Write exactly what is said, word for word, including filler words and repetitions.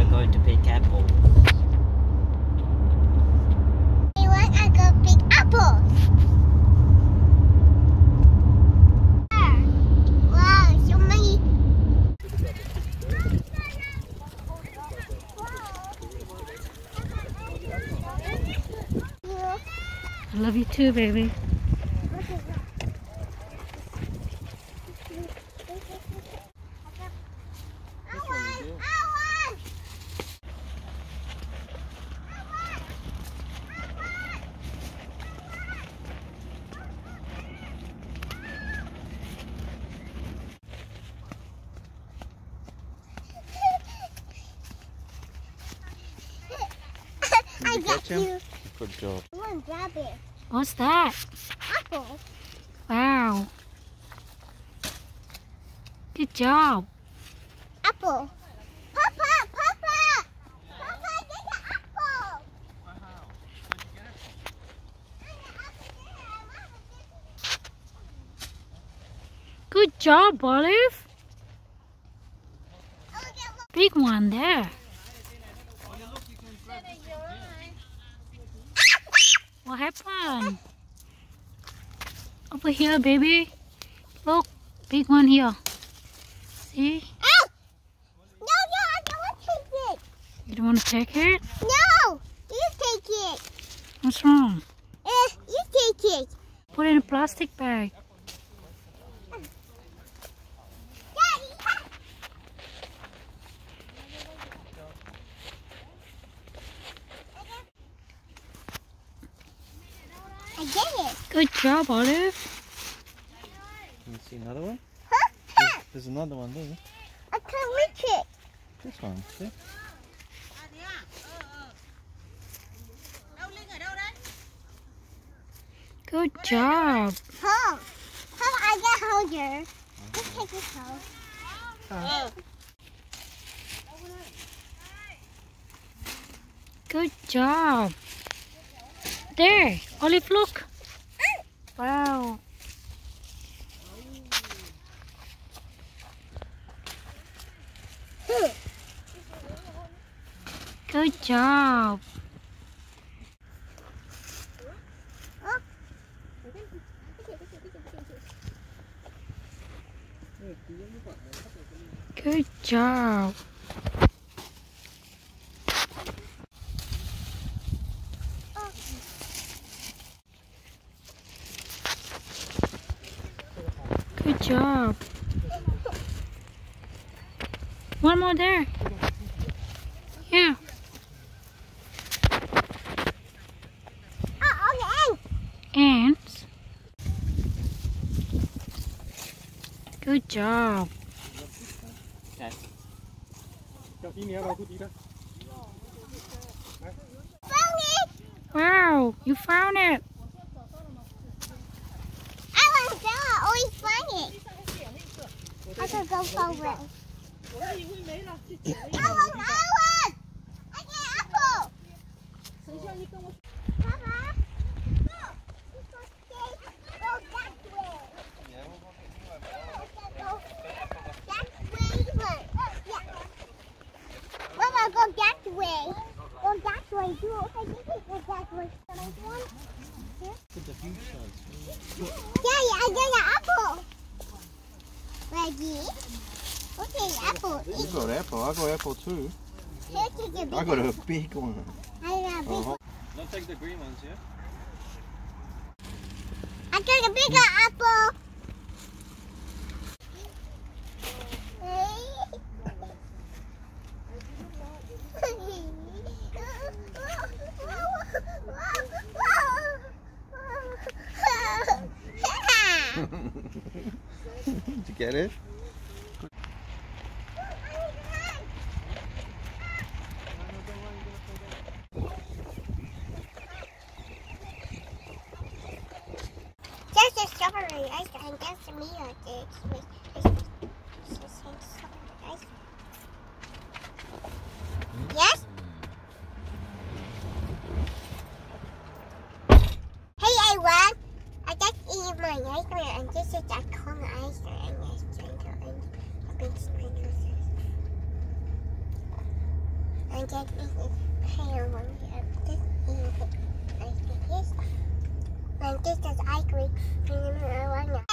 are going to pick apples. You want to go pick apples? Wow, so many. I love you too, baby. I got you. Good job. Come on, grab it. What's that? Apple. Wow. Good job. Apple. Papa, Papa. Papa, get the apple. Good job, Olive. Oh, get one. Big one there. What happened? Over here, baby. Look, big one here. See? Oh! No, no, I don't want to take it. You don't want to take it? No, you take it. What's wrong? Uh, you take it. Put it in a plastic bag. Daddy. I get it. Good job, Olive. Can you see another one? Huh? There's, there's another one there. I can't reach it. This one, see? Good job. Home. Home, I get holder. Let's take this home. Good job. There, Olive, look. Wow. Good job. Good job. Good job. One more there. Yeah. Oh, okay. Ants. Good job. Found it. Wow, you found it. I want to go. I always find it. I can go forward. I want, I want. I get apple. Papa. Go. Go that way. Mama, go that way. Go that way too. I think it goes that way. Can I do one? Yeah, yeah, I got an apple. Ready? Okay, apple. You got apple. I got apple too. Here, take a big I got a big one. I got a big Uh-huh. Don't take the green ones, yeah? I got a bigger apple. Did you get it? Just a strawberry ice cream. That's me. Yes? Hey, everyone. I just eat my ice cream, and this is a cone ice cream. And there's ginger and a big sprinkles. And this is pear one here. This is like this. And this is ice cream. And I want